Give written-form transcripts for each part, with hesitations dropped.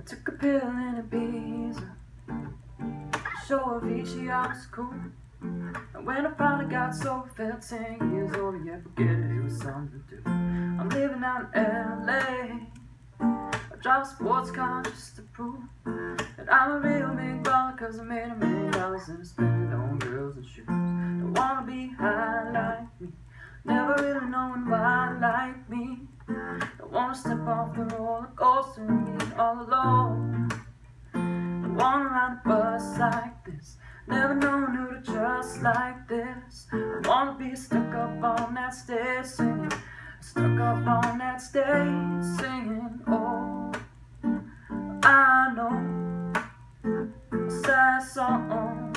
took a pill in Ibiza, show Avicii I was cool. And when I finally got sober, felt 10 years older. Yeah, forget it, it was something to do. I'm living out in LA, I drive a sports car just to prove that I'm a real big baller, cause I made $1 million and I spent it on girls and shoes. Don't wanna be high like me, never really knowing why like me. Don't wanna step off the roller coaster and be all alone. Don't wanna ride a bus like this, never known who to trust like this. Don't wanna be stuck up on that stage singing, stuck up on that stage singing. Oh, I know a sad song,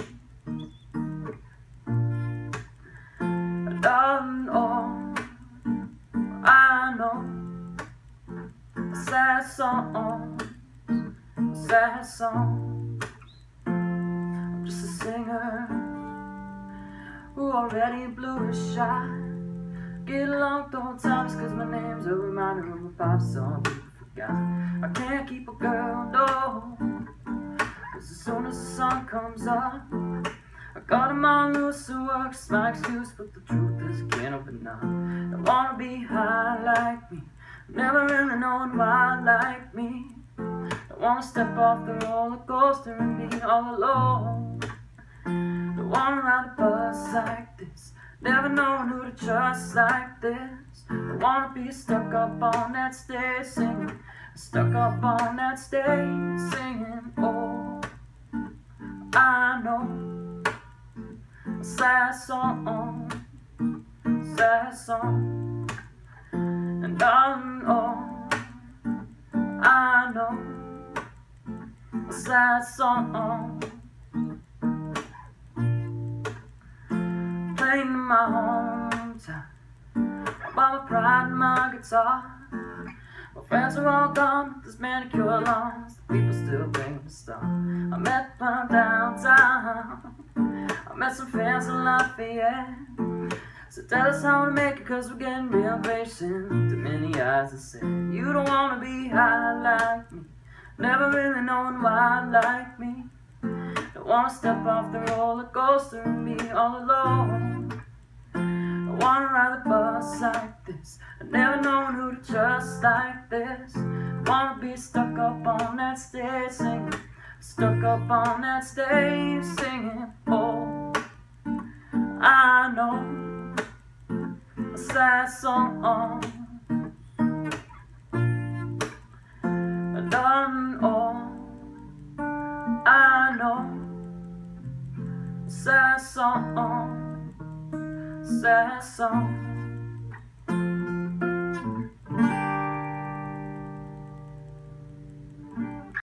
darling. Oh, I know a sad song, a sad song. I'm just a singer who already blew a shot. Get along the whole time just cause my name's a reminder of a pop song people forgot. I can't keep a girl, no, cause as soon as the sun comes up, I got them on loose and work's my excuse, but the truth is I can't open up. Don't wanna be high like me, never really knowing why like me. Don't wanna step off the roller coaster and be all alone. Don't wanna ride a bus like this, never knowing who to trust like this. Don't wanna be stuck up on that stage singing, stuck up on that stage singing. Oh, I know a sad song, sad song. And darling, oh, I know a sad song. Playing in my hometown, while my pride and my guitar. My friends are all gone, there's manicure lawns, the people still think I'm a star. I met my downtown, I met some fans in Lafayette. So tell us how to make it, cause we're getting real patient. Too many eyes that say you don't wanna be high like me, never really knowing why like me. Don't wanna step off the roller coaster and be all alone. Don't wanna ride the bus like this, I've never known who to trust like this. Don't wanna be stuck up on that stage singing, stuck up on that stage singing. Oh, I know a sad song, darling. Oh, I know a sad song, sad song.